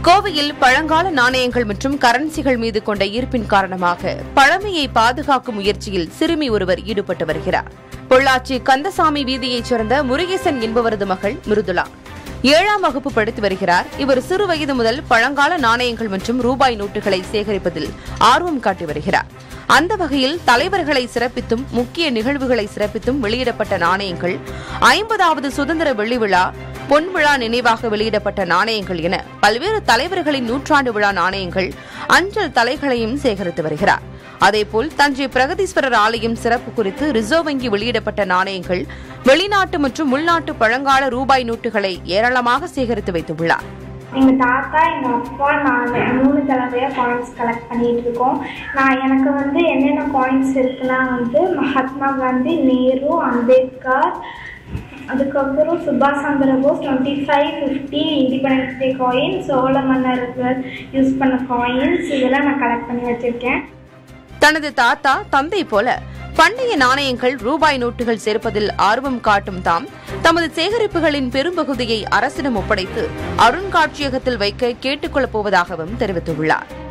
கோவையில் பழங்கால நாணயங்கள் மற்றும் கரன்சிகள் மீது கொண்ட ஈர்ப்பின் காரணமாக பழமையை பாதுகாக்கும் முயற்சியில் சிறுமி ஒருவர் ஈடுபட்டு வருகிறார். பொள்ளாச்சி கந்தசாமி வீதியைச் சேர்ந்த முருகேசன் என்பவரது மகள் மிருதுளா 7ஆம் வகுப்பு படித்து வருகிறார். இவர் சிறு வயது முதல் பழங்கால நாணயங்கள் மற்றும் ரூபாய் நோட்டுகளை சேகரிப்பதில் ஆர்வம் காட்டி வருகிறார். அந்த வகையில் தலைவர்களை சிறப்பித்தும் முக்கிய நிகழ்வுகளை சிறப்பித்தும் வெளியிடப்பட்ட நாணயங்கள், 50வது சுதந்திர வெள்ளி விழா, பொன் விழா நினைவாக வெளியிடப்பட்ட நாணயங்கள் என பல்வேறு தலைவர்களின் நூற்றாண்டு விழா நாணயங்கள், அஞ்சல் தலைகளையும் சேகரித்து வருகிறார். அதேபோல் தஞ்சை பிரகதீஸ்வரர் ஆலயம் சிறப்பு குறித்து ரிசர்வ் வங்கி வெளியிடப்பட்ட நாணயங்கள், வெளிநாட்டு மற்றும் உள்நாட்டு பழங்கால ரூபாய் நோட்டுகளை ஏராளமாக சேகரித்து வைத்துள்ளார். எங்க தாத்தா, எங்க அப்பா, நான் 3 தடவையா காயின்ஸ் கலெக்ட் பண்ணிட்டு இருக்கோம். எனக்கு என்னென்ன காயின்ஸ் இருக்குன்னா மகாத்மா காந்தி, நேரு, அம்பேத்கர், அதுக்கப்புறம் சுபாஷ் Chandra Bose 25, 50 independence day coin, Chola மன்னர்கள் யூஸ் பண்ண காயின்ஸ், இதெல்லாம் நான் கலெக்ட் பண்ணி வச்சிருக்கேன். தனது தாத்தா, தந்தை போல பண்டைய நாணயங்கள், ரூபாய் நோட்டுகள் சேர்ப்பதில் ஆர்வம் காட்டும் தாம் தமது சேகரிப்புகளின் பெரும்பகுதியை அரசிடம் ஒப்படைத்து அருங்காட்சியகத்தில் வைக்க கேட்டுக் கொள்ளப் போவதாகவும் தெரிவித்துள்ளார்.